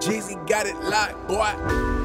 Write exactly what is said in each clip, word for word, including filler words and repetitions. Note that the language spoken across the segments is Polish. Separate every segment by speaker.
Speaker 1: Jeezy got it locked, boy.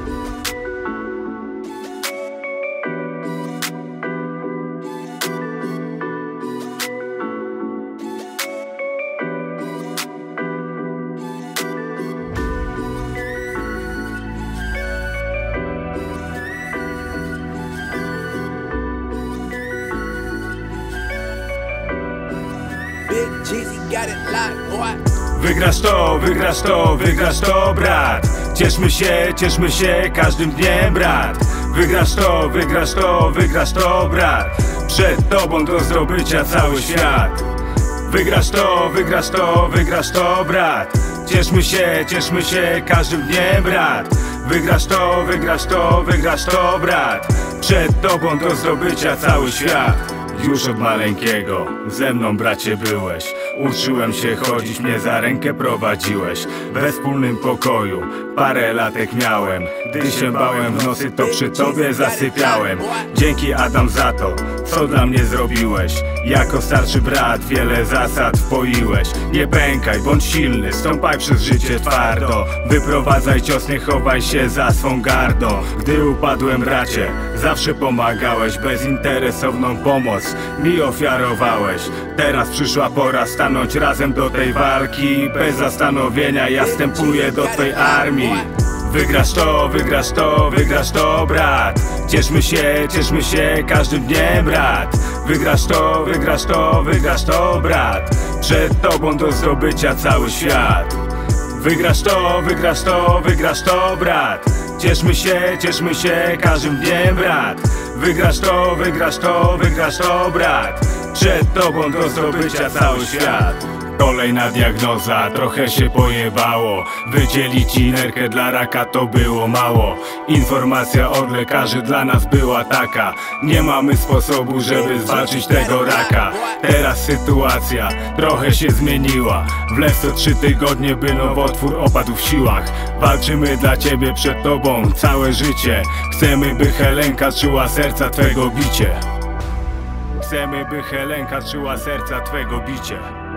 Speaker 1: Big Jeezy got it locked, boy.
Speaker 2: Wygrasz to, wygrasz to, wygrasz to, brat. Cieszmy się, cieszmy się każdym dniem, brat. Wygrasz to, wygrasz to, wygrasz to, brat. Przed tobą do zdobycia cały świat. Wygrasz to, wygrasz to, wygrasz to, brat. Cieszmy się, cieszmy się każdym dniem, brat. Wygrasz to, wygrasz to, wygrasz to, brat. Przed tobą do zdobycia cały świat. Już od maleńkiego ze mną, bracie, byłeś. Uczyłem się chodzić, mnie za rękę prowadziłeś. We wspólnym pokoju parę latek miałem. Gdy się bałem w nocy, to przy tobie zasypiałem. Dzięki, Adam, za to, co dla mnie zrobiłeś. Jako starszy brat wiele zasad wpoiłeś. Nie pękaj, bądź silny, stąpaj przez życie twardo. Wyprowadzaj cios, nie chowaj się za swą gardą. Gdy upadłem, bracie, zawsze pomagałeś. Bezinteresowną pomoc mi ofiarowałeś. Teraz przyszła pora stanąć razem do tej walki. Bez zastanowienia ja wstępuję do twej armii. Wygrasz to, wygrasz to, wygrasz to, brat. Cieszmy się, cieszmy się każdym dniem, brat. Wygrasz to, wygrasz to, wygrasz to, brat. Przed tobą do zdobycia cały świat. Wygrasz to, wygrasz to, wygrasz to, brat. Cieszmy się, cieszmy się każdym dniem, brat. Wygrasz to, wygrasz to, wygrasz to, brat. Przed tobą do zdobycia cały świat. Kolejna diagnoza, trochę się pojebało. Wydzielić ci nerkę dla raka to było mało. Informacja od lekarzy dla nas była taka: nie mamy sposobu, żeby zwalczyć tego raka. Teraz sytuacja trochę się zmieniła. W les co trzy tygodnie, by nowotwór opadł w siłach. Walczymy dla ciebie, przed tobą całe życie. Chcemy, by Helenka czuła serca twego bicie. Chcemy, by Helenka czuła serca twego bicie.